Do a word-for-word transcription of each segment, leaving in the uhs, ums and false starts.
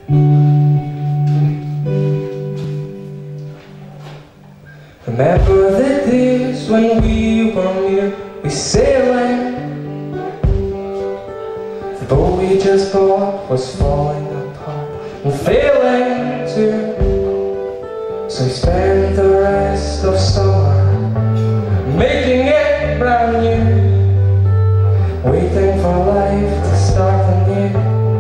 Remember the days when we were merely sailing. The boat we just bought was falling apart and failing to. So we spent the rest of summer making it brand new, waiting for life to start anew.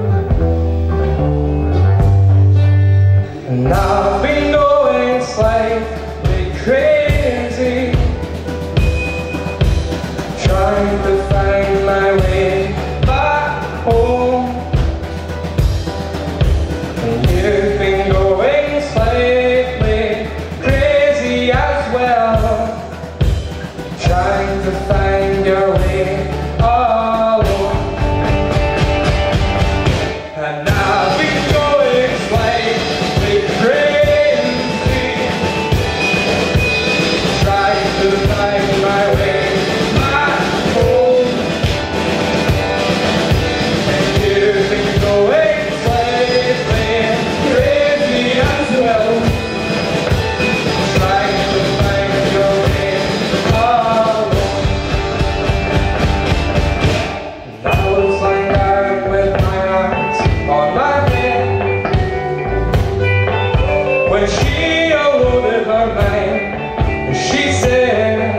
And I've been going slightly crazy, trying to find my way back home. And you've been going slightly crazy as well, trying to find your way alone. And I've been going slightly crazy, trying to find my way back home. And you've been going slightly crazy as well, trying to find your way alone. And I was lying down with my arms on my head when she unloaded her mind. She said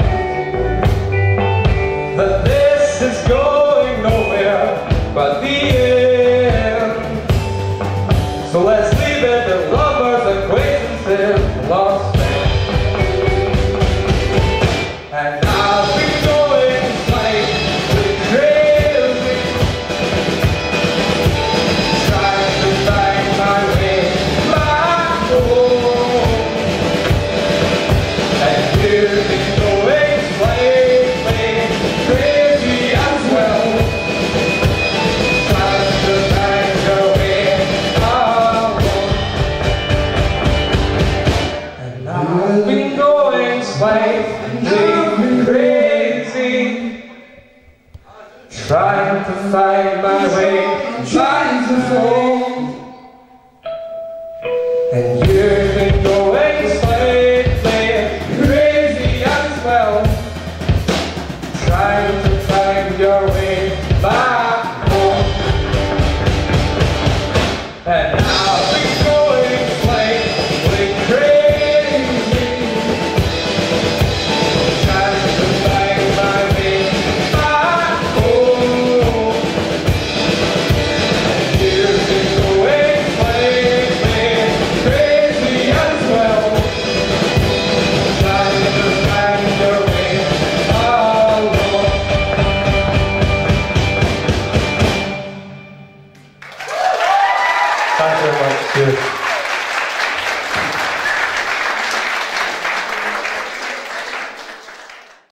that this is going nowhere but the end. So let's leave it to lovers, acquaintances, lost friends. And I've been going slightly crazy, trying to find my way back home. And you've been going slightly crazy as well, trying to find your way alone. And I've been going slightly crazy, trying to find my way back home. And you've been going slightly crazy as well, trying to find your way back home. And I've been going slightly crazy, trying to find my way back home. And you've been going slightly crazy as well, trying to find your way alone. Thank you very much. Cheers.